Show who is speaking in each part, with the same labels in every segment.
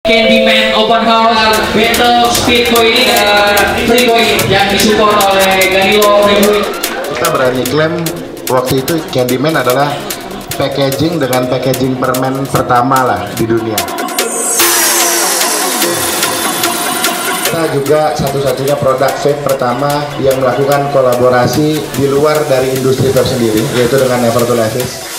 Speaker 1: Candyman Open House Battle Speed Coin ini free coin yang disupport oleh Ganilo Freebuy.
Speaker 2: Kita berani klaim waktu itu Candyman adalah packaging dengan packaging permen pertama lah di dunia. Kita juga satu-satunya produk vape pertama yang melakukan kolaborasi di luar dari industri vape sendiri, yaitu dengan Never to Levis.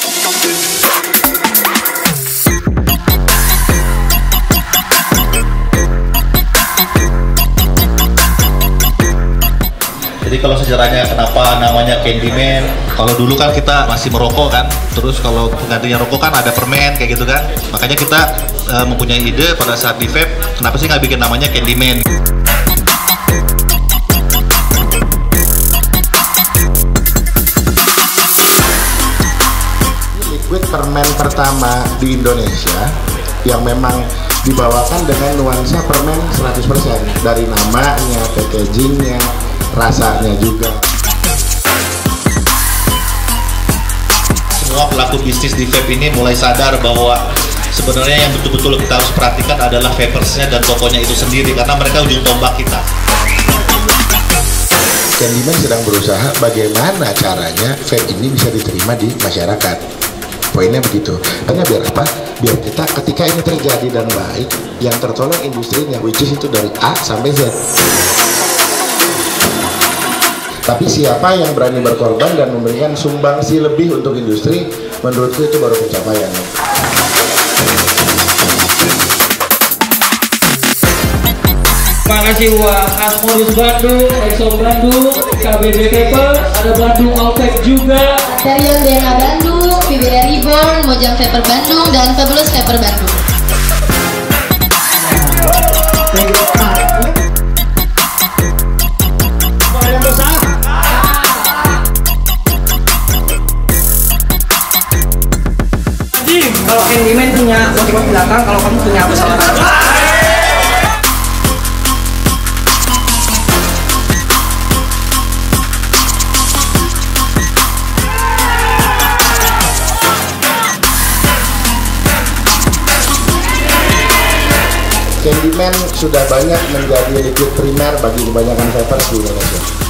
Speaker 3: Jadi kalau sejarahnya kenapa namanya Candyman, kalau dulu kan kita masih merokok kan, terus kalau penggantinya rokok kan ada permen kayak gitu kan, makanya kita mempunyai ide pada saat di vape, kenapa sih nggak bikin namanya Candyman.
Speaker 2: Liquid permen pertama di Indonesia yang memang dibawakan dengan nuansa permen 100% dari namanya, packagingnya, rasanya juga.
Speaker 3: Semua pelaku bisnis di vape ini mulai sadar bahwa sebenarnya yang betul-betul kita harus perhatikan adalah vapersnya dan tokonya itu sendiri, karena mereka ujung tombak kita.
Speaker 2: Candyman sedang berusaha bagaimana caranya vape ini bisa diterima di masyarakat. Poinnya begitu. Hanya biar apa? Biar kita ketika ini terjadi dan baik, yang tertolong industrinya, which is itu dari A sampai Z. Tapi siapa yang berani berkorban dan memberikan sumbangsi lebih untuk industri, menurutku itu baru pencapaian.
Speaker 1: Terima kasih buat Asmodus Bandung, Exo Bandung, KBB Paper, ada Bandung Outback juga.
Speaker 4: Darion DNA Bandung, PBR Reborn, Mojang Vapor Bandung, dan Fabulous Vapor Bandung.
Speaker 5: Kalau Candyman punya motif belakang, kalau kamu punya pesawat.
Speaker 2: Candyman sudah banyak menjadi liquid primer bagi kebanyakan vapers di Indonesia.